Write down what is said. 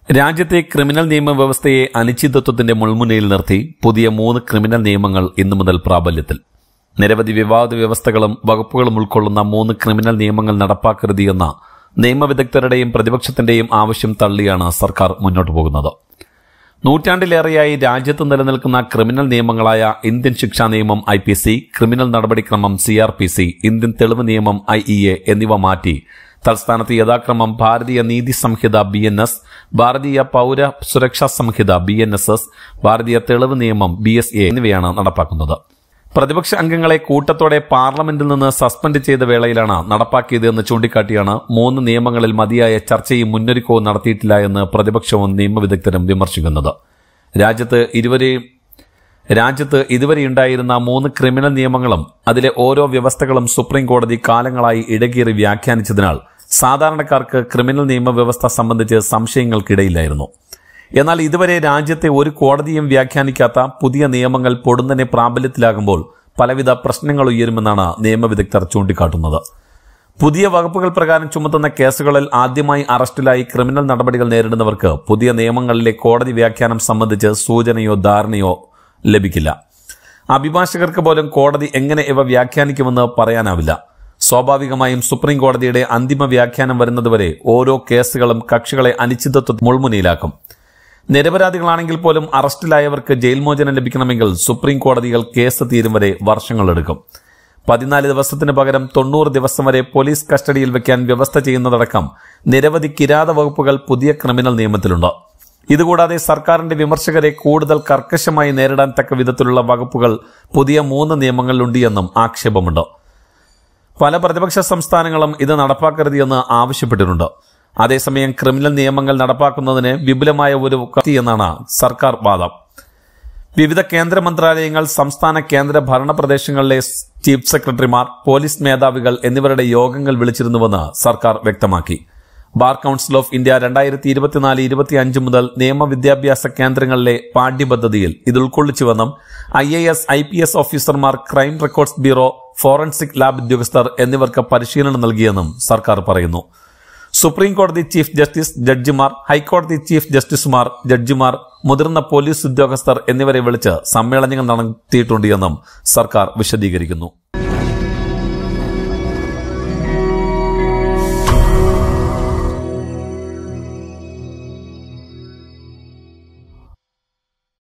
രാജ്യത്തെ ക്രിമിനൽ നിയമവ്യവസ്ഥയെ അനിശ്ചിതത്വത്തിന്റെ മുൾമുനയിൽ നിർത്തി പുതിയ 3 ക്രിമിനൽ നിയമങ്ങൾ ഇന്നു മുതൽ പ്രാബല്യത്തിൽ. നിരവധി വിവാദ വ്യവസ്ഥകളും വകുപ്പുകളും ഉൾക്കൊള്ളുന്ന 3 ക്രിമിനൽ നിയമങ്ങൾ നടപ്പാക്കരുതെന്ന നിയമവിദഗ്ധരുടെയും പ്രതിപക്ഷത്തിന്റെയും ആവശ്യം തള്ളിയാണ് സർക്കാർ മുന്നോട്ടു പോകുന്നത്. നൂറ്റാണ്ടിലേറെയായി രാജ്യത്ത് നിലനിൽക്കുന്ന ക്രിമിനൽ നിയമങ്ങളായ ഇന്ത്യൻ ശിക്ഷാ നിയമം IPC, ക്രിമിനൽ നടപടിക്രമം CRPC, ഇന്ത്യൻ തെളിവ് നിയമം IEA എന്നിവ മാറ്റി തൽസ്ഥാനത്ത് യഥാക്രമം ഭാരതീയ നീതി സംഹിത BNS, ഭാരതീയ പൌര സുരക്ഷാ സംഹിത BNSS, ഭാരതീയ തെളിവ് നിയമം BSA എന്നിവയാണ് നടപ്പാക്കുന്നത്. പ്രതിപക്ഷ അംഗങ്ങളെ കൂട്ടത്തോടെ പാർലമെന്റിൽ നിന്ന് സസ്പെൻഡ് ചെയ്ത വേളയിലാണ് നടപ്പാക്കിയതെന്ന് ചൂണ്ടിക്കാട്ടിയാണ് 3 നിയമങ്ങളിൽ മതിയായ ചർച്ചയും മുന്നൊരുക്കവും നടത്തിയിട്ടില്ല എന്ന് പ്രതിപക്ഷവും നിയമവിദഗ്ധരും വിമർശിക്കുന്നത്. രാജ്യത്ത് ഇതുവരെയുണ്ടായിരുന്ന 3 ക്രിമിനൽ നിയമങ്ങളും അതിലെ ഓരോ വ്യവസ്ഥകളും സുപ്രീംകോടതി കാലങ്ങളായി ഇടകീറി വ്യാഖ്യാനിച്ചതിനാൽ സാധാരണക്കാർക്ക് ക്രിമിനൽ നിയമവ്യവസ്ഥ സംബന്ധിച്ച് സംശയങ്ങൾക്കിടയില്ലായിരുന്നു. എന്നാൽ ഇതുവരെ രാജ്യത്തെ ഒരു കോടതിയും വ്യാഖ്യാനിക്കാത്ത പുതിയ നിയമങ്ങൾ പൊടുന്നനെ പ്രാബല്യത്തിലാകുമ്പോൾ പലവിധ പ്രശ്നങ്ങൾ ഉയരുമെന്നാണ് നിയമവിദഗ്ധർ ചൂണ്ടിക്കാട്ടുന്നത്. പുതിയ വകുപ്പുകൾ പ്രകാരം ചുമത്തുന്ന കേസുകളിൽ ആദ്യമായി അറസ്റ്റിലായി ക്രിമിനൽ നടപടികൾ നേരിടുന്നവർക്ക് പുതിയ നിയമങ്ങളിലെ കോടതി വ്യാഖ്യാനം സംബന്ധിച്ച് സൂചനയോ ധാരണയോ ലഭിക്കില്ല. അഭിഭാഷകർക്ക് പോലും കോടതി എങ്ങനെ ഇവ വ്യാഖ്യാനിക്കുമെന്ന് പറയാനാവില്ല. സ്വാഭാവികമായും സുപ്രീം കോടതിയുടെ അന്തിമ വ്യാഖ്യാനം വരുന്നതുവരെ ഓരോ കേസുകളും കക്ഷികളെ അനിശ്ചിതത്വ മുൾമുനയിലാക്കും. നിരപരാധികളാണെങ്കിൽ പോലും അറസ്റ്റിലായവർക്ക് ജയിൽ മോചനം ലഭിക്കണമെങ്കിൽ സുപ്രീം കോടതികൾ കേസ് തീരും വരെ വർഷങ്ങളെടുക്കും. 14 ദിവസത്തിന് പകരം 90 ദിവസം വരെ പോലീസ് കസ്റ്റഡിയിൽ വെക്കാൻ വ്യവസ്ഥ ചെയ്യുന്നതടക്കം നിരവധി കിരാത വകുപ്പുകൾ പുതിയ ക്രിമിനൽ നിയമത്തിലുണ്ട്. ഇതുകൂടാതെ സർക്കാരിന്റെ വിമർശകരെ കൂടുതൽ കർക്കശമായി നേരിടാൻ തക്ക വിധത്തിലുള്ള വകുപ്പുകൾ പുതിയ 3 നിയമങ്ങളിലുണ്ട് എന്നും ആക്ഷേപമുണ്ട്. പല പ്രതിപക്ഷ സംസ്ഥാനങ്ങളും ഇത് നടപ്പാക്കരുതെന്ന് ആവശ്യപ്പെട്ടിട്ടുണ്ട്. അതേസമയം ക്രിമിനൽ നിയമങ്ങൾ നടപ്പാക്കുന്നതിന് വിപുലമായ ഒരു എന്നാണ് സർക്കാർ വാദം. വിവിധ കേന്ദ്ര മന്ത്രാലയങ്ങൾ, സംസ്ഥാന കേന്ദ്ര ഭരണ പ്രദേശങ്ങളിലെ ചീഫ് സെക്രട്ടറിമാർ, പോലീസ് മേധാവികൾ എന്നിവരുടെ യോഗങ്ങൾ വിളിച്ചിരുന്നുവെന്ന് സർക്കാർ വ്യക്തമാക്കി. ബാർ കൌൺസിൽ ഓഫ് ഇന്ത്യ 2024-25 മുതൽ നിയമവിദ്യാഭ്യാസ കേന്ദ്രങ്ങളിലെ പാഠ്യപദ്ധതിയിൽ ഇത് ഉൾക്കൊള്ളിച്ചുവെന്നും IAS, IPS ഓഫീസർമാർ, crime records bureau, forensic lab ഉദ്യോഗസ്ഥർ എന്നിവർക്ക് പരിശീലനം നൽകിയെന്നും സർക്കാർ പറയുന്നു. സുപ്രീം കോടതി ചീഫ് ജസ്റ്റിസ്, ജഡ്ജിമാർ, ഹൈക്കോടതി ചീഫ് ജസ്റ്റിസുമാർ, ജഡ്ജിമാർ, മുതിർന്ന പോലീസ് ഉദ്യോഗസ്ഥർ എന്നിവരെ വിളിച്ച് സമ്മേളനങ്ങൾ നടത്തിയിട്ടുണ്ട് എന്നും സർക്കാർ വിശദീകരിക്കുന്നു.